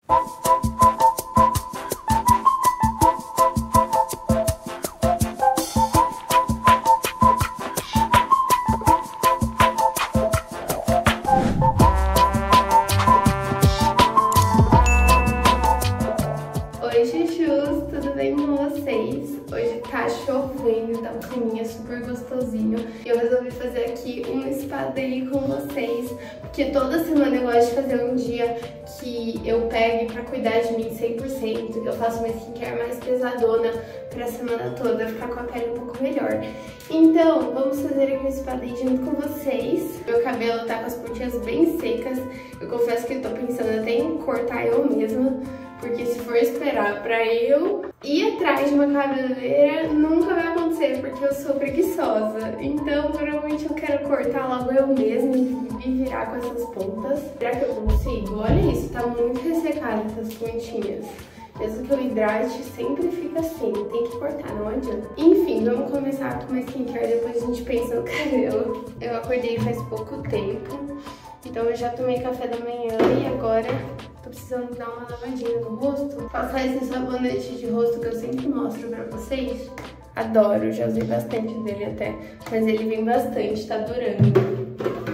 Oi, chuchus, tudo bem com vocês? Hoje tá chovendo, tá um climinha super gostosinho. E eu resolvi fazer aqui um spa day com vocês, porque toda semana eu gosto de fazer um dia que eu pegue pra cuidar de mim 100%, que eu faço uma skincare mais pesadona pra semana toda, ficar com a pele um pouco melhor. Então, vamos fazer aqui um spa day junto com vocês. Meu cabelo tá com as pontinhas bem secas, eu confesso que eu tô pensando até em cortar eu mesma, porque se for esperar pra eu ir atrás de uma cabeleireira, nunca vai acontecer, porque eu sou preguiçosa. Então, provavelmente eu quero cortar logo eu mesma e virar com essas pontas. Será que eu consigo? Olha isso, tá muito ressecada essas pontinhas. Mesmo que eu hidrate, sempre fica assim, tem que cortar, não adianta. Enfim, vamos começar com uma skincare, depois a gente pensa no cabelo. Eu acordei faz pouco tempo, então eu já tomei café da manhã e agora tô precisando dar uma lavadinha no rosto. Passar esse sabonete de rosto que eu sempre mostro pra vocês. Adoro, já usei bastante dele até, mas ele vem bastante, tá durando.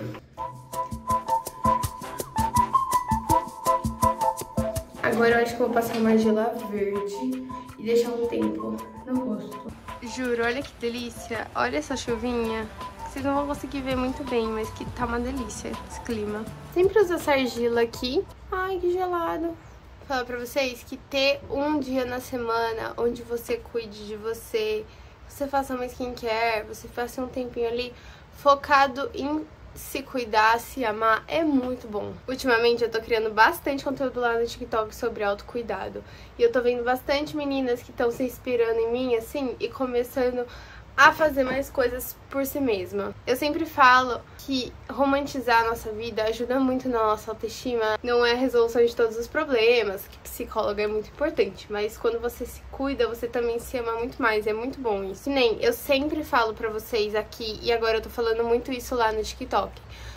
Agora eu acho que eu vou passar uma gela verde e deixar um tempo no rosto. Juro, olha que delícia. Olha essa chuvinha. Vocês não vão conseguir ver muito bem, mas que tá uma delícia esse clima. Sempre uso essa argila aqui. Ai, que gelado. Vou falar pra vocês que ter um dia na semana onde você cuide de você, você faça uma skincare, você faça um tempinho ali focado em se cuidar, se amar, é muito bom. Ultimamente eu tô criando bastante conteúdo lá no TikTok sobre autocuidado. E eu tô vendo bastante meninas que estão se inspirando em mim, assim, e começando a fazer mais coisas por si mesma. Eu sempre falo que romantizar a nossa vida ajuda muito na nossa autoestima. Não é a resolução de todos os problemas, que psicóloga é muito importante, mas quando você se cuida, você também se ama muito mais, é muito bom isso. Que nem eu sempre falo pra vocês aqui, e agora eu tô falando muito isso lá no TikTok,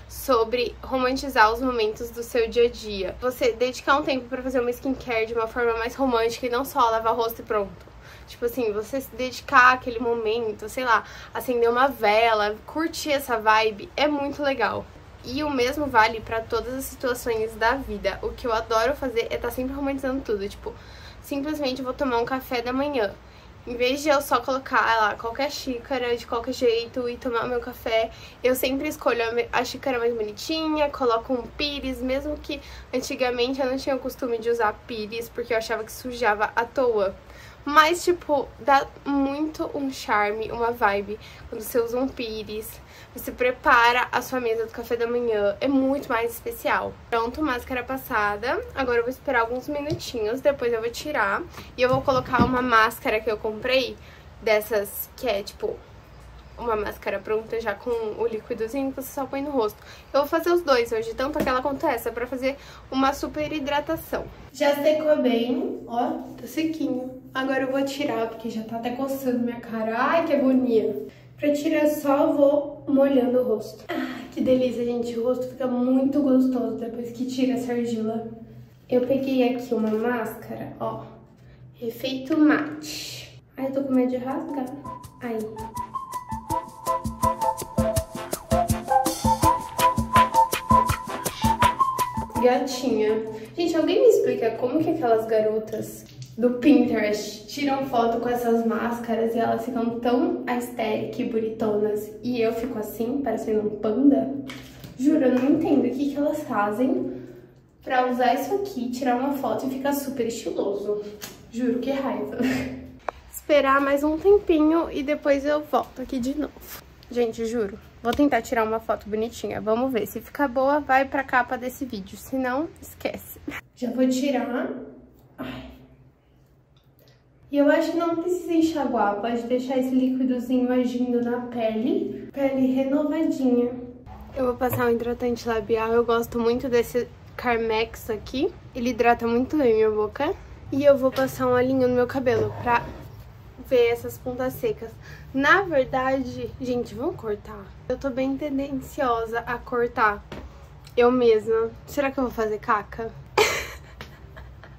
sobre romantizar os momentos do seu dia a dia. Você dedicar um tempo pra fazer uma skincare de uma forma mais romântica e não só lavar o rosto e pronto. Tipo assim, você se dedicar àquele momento, sei lá, acender uma vela, curtir essa vibe, é muito legal. E o mesmo vale pra todas as situações da vida. O que eu adoro fazer é estar sempre romantizando tudo. Tipo, simplesmente vou tomar um café da manhã. Em vez de eu só colocar lá qualquer xícara de qualquer jeito e tomar o meu café, eu sempre escolho a xícara mais bonitinha, coloco um pires, mesmo que antigamente eu não tinha o costume de usar pires, porque eu achava que sujava à toa. Mas, tipo, dá muito um charme, uma vibe quando você usa um pires, você prepara a sua mesa do café da manhã, é muito mais especial. Pronto, máscara passada, agora eu vou esperar alguns minutinhos, depois eu vou tirar e eu vou colocar uma máscara que eu comprei, dessas que é, tipo, uma máscara pronta já com o líquidozinho que você só põe no rosto. Eu vou fazer os dois hoje, tanto aquela quanto essa, pra fazer uma super hidratação. Já secou bem, ó, tá sequinho. Agora eu vou tirar, porque já tá até coçando minha cara. Ai, que agonia. Pra tirar só, vou molhando o rosto. Ai, que delícia, gente. O rosto fica muito gostoso depois que tira essa argila. Eu peguei aqui uma máscara, ó, efeito mate. Ai, eu tô com medo de rasgar. Aí. Gatinha. Gente, alguém me explica como que aquelas garotas do Pinterest tiram foto com essas máscaras e elas ficam tão aesthetic e bonitonas e eu fico assim, parecendo um panda? Juro, eu não entendo o que elas fazem pra usar isso aqui, tirar uma foto e ficar super estiloso. Juro, que raiva. Esperar mais um tempinho e depois eu volto aqui de novo. Gente, juro, vou tentar tirar uma foto bonitinha. Vamos ver, se ficar boa, vai pra capa desse vídeo. Se não, esquece. Já vou tirar. Ai. E eu acho que não precisa enxaguar. Pode deixar esse líquidozinho agindo na pele. Pele renovadinha. Eu vou passar um hidratante labial. Eu gosto muito desse Carmex aqui. Ele hidrata muito bem minha boca. E eu vou passar um olhinho no meu cabelo pra ver essas pontas secas. Na verdade, gente, vamos cortar. Eu tô bem tendenciosa a cortar eu mesma. Será que eu vou fazer caca?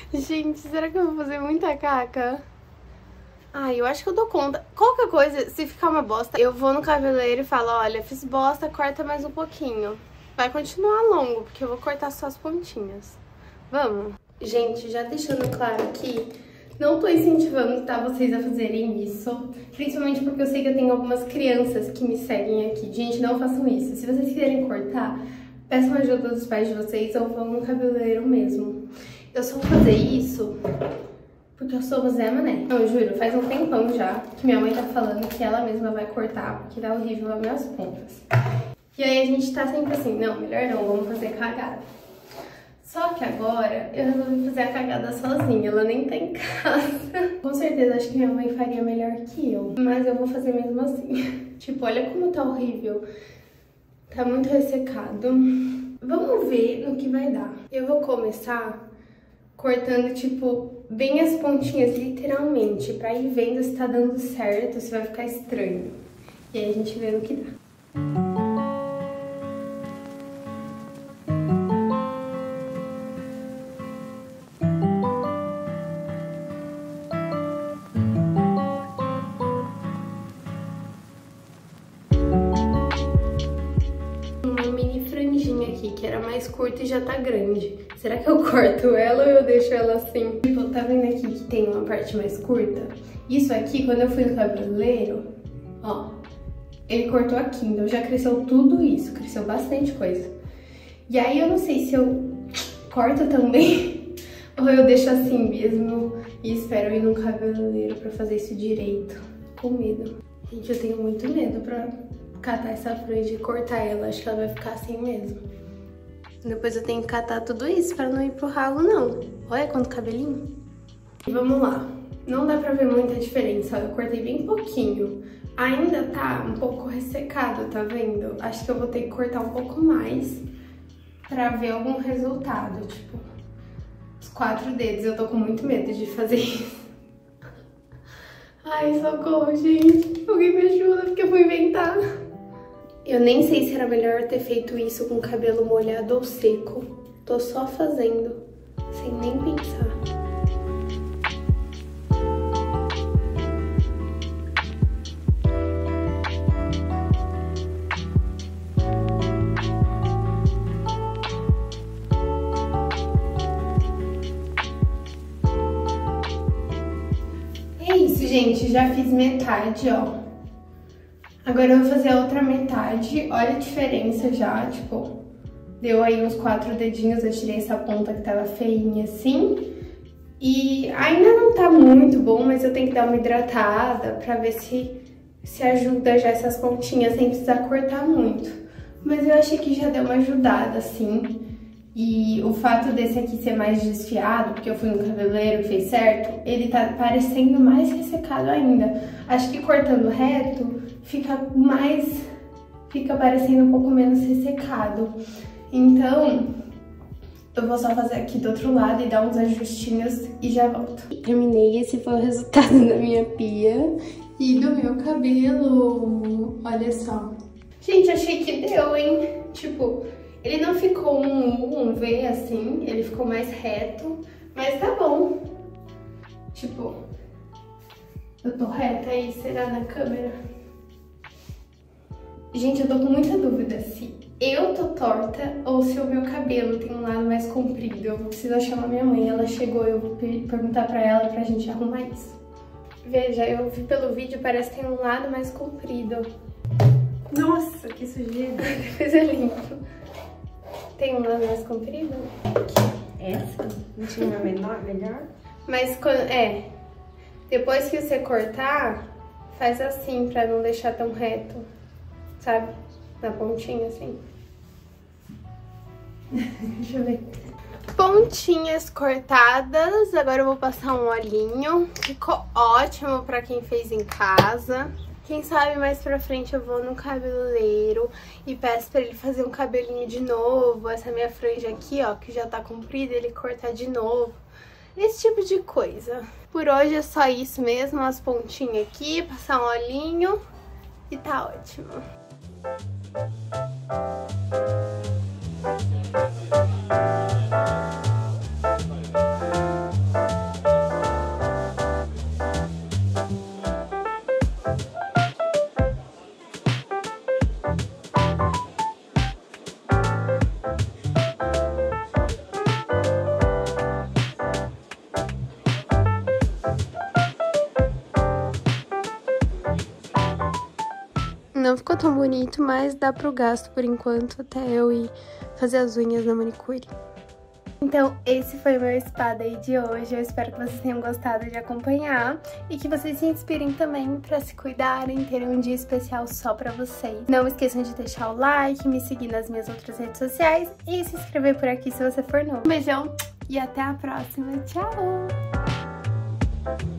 Gente, será que eu vou fazer muita caca? Ai, eu acho que eu dou conta. Qualquer coisa, se ficar uma bosta, eu vou no cabeleireiro e falo, olha, fiz bosta, corta mais um pouquinho. Vai continuar longo, porque eu vou cortar só as pontinhas. Vamos? Gente, já deixando claro aqui, não tô incentivando, tá, vocês a fazerem isso. Principalmente porque eu sei que eu tenho algumas crianças que me seguem aqui. Gente, não façam isso. Se vocês quiserem cortar, peçam ajuda dos pais de vocês ou vão no cabeleireiro mesmo. Eu só vou fazer isso porque eu sou o Zé Mané. Eu juro, faz um tempão já que minha mãe tá falando que ela mesma vai cortar, porque tá horrível as minhas pontas. E aí a gente tá sempre assim, não, melhor não, vamos fazer cagada. Só que agora eu resolvi fazer a cagada sozinha, ela nem tá em casa. Com certeza acho que minha mãe faria melhor que eu, mas eu vou fazer mesmo assim. Tipo, olha como tá horrível. Tá muito ressecado. Vamos ver no que vai dar. Eu vou começar cortando, tipo, bem as pontinhas, literalmente, pra ir vendo se tá dando certo, se vai ficar estranho. E aí a gente vê no que dá. Que era mais curta e já tá grande. Será que eu corto ela ou eu deixo ela assim? Tipo, tá vendo aqui que tem uma parte mais curta? Isso aqui, quando eu fui no cabeleireiro, ó, ele cortou aqui, então já cresceu tudo isso, cresceu bastante coisa. E aí eu não sei se eu corto também ou eu deixo assim mesmo e espero ir no cabeleireiro pra fazer isso direito. Com medo. Gente, eu tenho muito medo pra catar essa franja e cortar ela, acho que ela vai ficar assim mesmo. Depois eu tenho que catar tudo isso pra não ir pro ralo, não. Olha quanto cabelinho. E vamos lá. Não dá pra ver muita diferença, eu cortei bem pouquinho. Ainda tá um pouco ressecado, tá vendo? Acho que eu vou ter que cortar um pouco mais pra ver algum resultado, tipo, os 4 dedos. Eu tô com muito medo de fazer isso. Ai, socorro, gente. Alguém me ajuda, porque eu vou inventar. Eu nem sei se era melhor ter feito isso com o cabelo molhado ou seco. Tô só fazendo, sem nem pensar. É isso, gente. Já fiz metade, ó. Agora eu vou fazer a outra metade, olha a diferença já, tipo, deu aí uns 4 dedinhos, eu tirei essa ponta que tava feinha assim. E ainda não tá muito bom, mas eu tenho que dar uma hidratada pra ver se ajuda já essas pontinhas sem precisar cortar muito. Mas eu achei que já deu uma ajudada, assim. E o fato desse aqui ser mais desfiado, porque eu fui no cabeleireiro e fez certo, ele tá parecendo mais ressecado ainda. Acho que cortando reto fica parecendo um pouco menos ressecado. Então, eu vou só fazer aqui do outro lado e dar uns ajustinhos e já volto. Terminei, esse foi o resultado da minha pia e do meu cabelo. Olha só. Gente, achei que deu, hein? Tipo, ele não ficou um V assim, ele ficou mais reto, mas tá bom. Tipo, eu tô reta aí, será na câmera? Gente, eu tô com muita dúvida se eu tô torta ou se o meu cabelo tem um lado mais comprido. Eu vou precisar chamar minha mãe, ela chegou, eu vou perguntar pra ela pra gente arrumar isso. Veja, eu vi pelo vídeo, parece que tem um lado mais comprido. Nossa, que sujeira. Depois eu limpo. Tem um lado mais comprido? Essa? Não tinha uma menor, melhor? Mas, depois que você cortar, faz assim pra não deixar tão reto, sabe? Na pontinha, assim. Deixa eu ver. Pontinhas cortadas, agora eu vou passar um olhinho. Ficou ótimo pra quem fez em casa. Quem sabe mais pra frente eu vou no cabeleireiro e peço pra ele fazer um cabelinho de novo. Essa minha franja aqui, ó, que já tá comprida, ele cortar de novo. Esse tipo de coisa. Por hoje é só isso mesmo, as pontinhas aqui, passar um olhinho e tá ótimo. não ficou tão bonito, mas dá pro gasto por enquanto, até eu ir fazer as unhas na manicure. Então, esse foi o meu spa day de hoje. Eu espero que vocês tenham gostado de acompanhar e que vocês se inspirem também pra se cuidarem, terem um dia especial só pra vocês. Não esqueçam de deixar o like, me seguir nas minhas outras redes sociais e se inscrever por aqui se você for novo. Um beijão e até a próxima. Tchau!